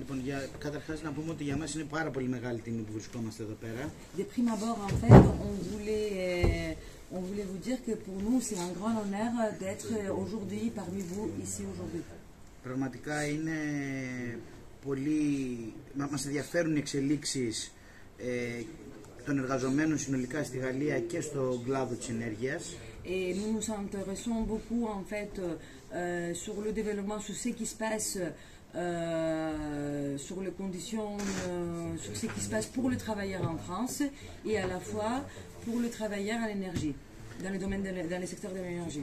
Λοιπόν, καταρχάς να πούμε ότι για μας είναι πάρα πολύ μεγάλη τιμή που βρισκόμαστε εδώ πέρα. De prime abord, en fait, on voulait vous dire que pour nous, c'est un grand honneur d'être aujourd'hui parmi vous ici aujourd'hui. Πραγματικά είναι πολύ... Μας ενδιαφέρουν οι εξελίξεις των εργαζομένων συνολικά στη Γαλλία και στον κλάδο της ενέργειας. Et nous nous intéressons beaucoup en fait sur le développement, sur ce qui se passe, sur les conditions, sur ce qui se passe pour le travailleur en France et à la fois pour le travailleur à l'énergie, dans le domaine, dans le secteur de l'énergie.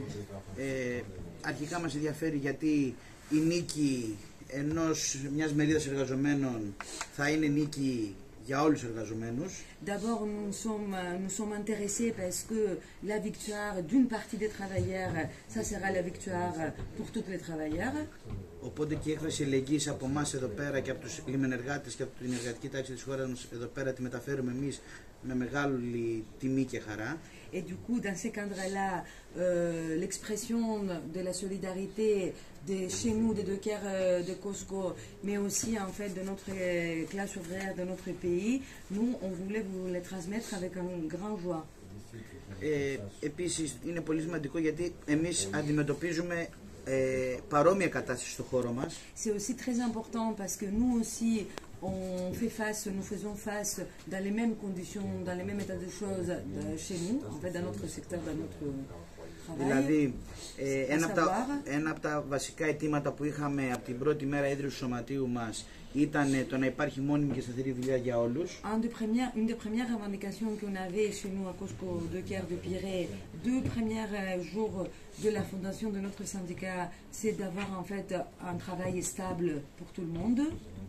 Αρχικά μας ενδιαφέρει γιατί η νίκη μιας μερίδας εργαζομένων θα είναι νίκη για όλους τους εργαζομένους. D'abord, nous sommes intéressés parce que la victoire d'une partie des travailleurs, ça sera la victoire pour tous les travailleurs. Οπότε και η έκφραση αλληλεγγύης από εμάς εδώ πέρα και από τους λιμενεργάτες και από την εργατική τάξη της χώρας μας εδώ πέρα τη μεταφέρουμε εμείς με μεγάλη τιμή και χαρά. Et du coup, dans ce cadre-là, l'expression de la solidarité de chez nous, des dockers de Cosco, mais aussi en fait de notre classe ouvrière de notre pays, nous, on voulait vous les transmettre avec une grande joie. Επίσης, είναι πολύ σημαντικό γιατί εμείς αντιμετωπίζουμε παρόμοια κατάσταση στο χώρο μας. C'est aussi très important parce que nous aussi, nous faisons face dans les mêmes conditions, dans les mêmes états de choses chez nous, en fait, dans notre secteur, dans notre travail. Δηλαδή, ένα από τα βασικά αιτήματα που είχαμε από την πρώτη μέρα ίδρυσης του σωματείου μας ήταν το να υπάρχει μόνιμη και σταθερή δουλειά για όλους. Une des premières revendications qu'on avait chez nous à Cosco Docker de Pirée, deux premiers jours de la fondation de notre syndicat, c'est d'avoir en fait un travail stable pour tout le monde.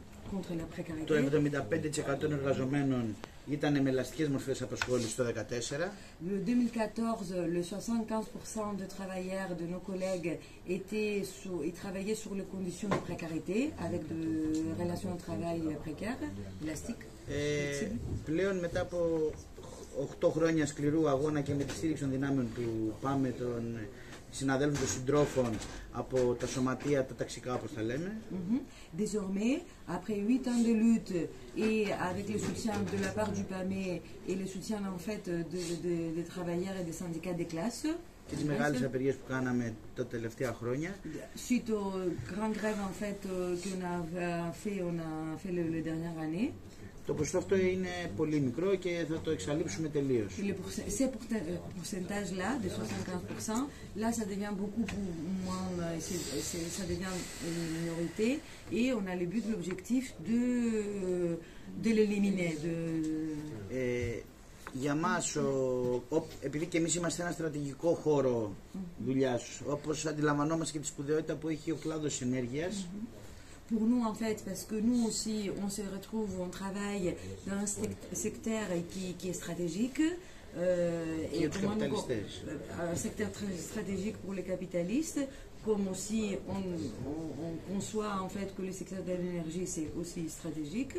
Το 75% των εργαζομένων ήταν με ελαστικές μορφές απασχόλησης το 2014. Le 2014, le 75% de travailleurs de nos collègues travaillaient sur les conditions de précarité avec des relations de travail précaires, élastiques. Πλέον μετά από 8 χρόνια σκληρού αγώνα και με τη στήριξη των δυνάμεων του ΠΑΜΕ, των συναδέλφων των συντρόφων από τα σωματεία, τα ταξικά όπως τα λέμε. Désormais, après 8 ans de lutte et avec le soutien de la part du PAME et le soutien en fait des travailleurs et des syndicats des classes, και τις μεγάλες απεργίες που κάναμε τα τελευταία χρόνια. Suite aux grandes grèves en fait qu'on a fait les dernières années. Το ποσοστό αυτό είναι πολύ μικρό και θα το εξαλείψουμε τελείως. Ces pourcentages-là, de 75%, là ça devient beaucoup moins, ça devient une minorité et on a le but, l'objectif de l'éliminer. Για μας, επειδή και εμείς είμαστε ένα στρατηγικό χώρο δουλειάς, όπως αντιλαμβανόμαστε και τη σπουδαιότητα που έχει ο κλάδος ενέργειας, Pour nous, en fait, parce que nous aussi, on se retrouve, on travaille dans un secteur qui est stratégique. Et un secteur très stratégique pour les capitalistes, comme aussi on conçoit en fait que le secteur de l'énergie c'est aussi stratégique.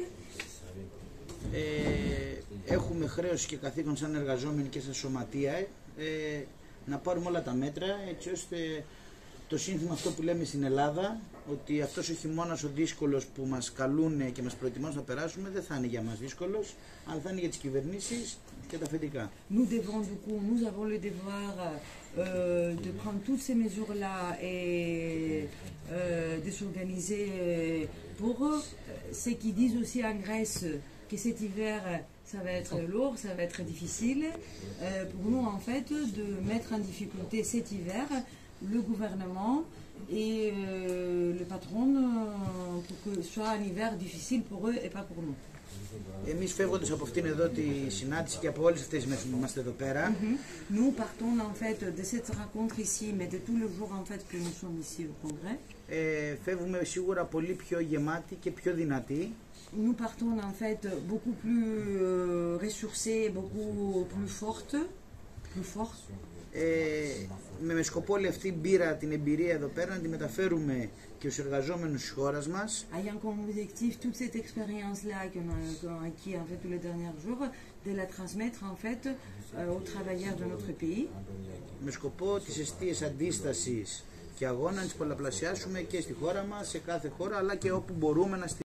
Έχουμε χρέος και καθήκον σαν εργαζόμενοι και στα σωματεία να πάρουμε όλα τα μέτρα έτσι ώστε το σύνθημα αυτό που λέμε στην Ελλάδα, ότι αυτός ο χειμώνας ο δύσκολος που μας καλούν και μας προετοιμάζουν να περάσουμε, δεν θα είναι για μας δύσκολος, αλλά θα είναι για τις κυβερνήσεις και τα αφεντικά. Nous avons le devoir de prendre toutes ces mesures-là et de s'organiser pour ceux qui disent aussi en Grèce que cet hiver ça va être lourd, ça va être difficile. Pour nous en fait de mettre en difficulté cet hiver le gouvernement et le patron pour que ce soit un hiver difficile pour eux et pas pour nous. Εμείς φεύγοντας από αυτήν εδώ τη συνάντηση και από όλες αυτές τις μέρες που είμαστε εδώ πέρα, nous partons en fait de cette rencontre ici, mais de tous les jours en fait que nous sommes ici au congrès. Fεύγουμε σίγουρα πολύ πιο γεμάτοι και πιο δυνατοί. Nous partons en fait beaucoup plus ressourcés, beaucoup plus forts. Με σκοπό όλη αυτή την εμπειρία εδώ πέρα να τη μεταφέρουμε και στους εργαζόμενους της χώρας μας. Ayant comme objectif toute cette expérience-là qu'on a acquis en fait tous les derniers jours, de la transmettre en fait aux travailleurs de notre pays. Με σκοπό τις αιστείες αντίστασης και αγώνα να τις πολλαπλασιάσουμε και στη χώρα μας, σε κάθε χώρα, αλλά και όπου μπορούμε να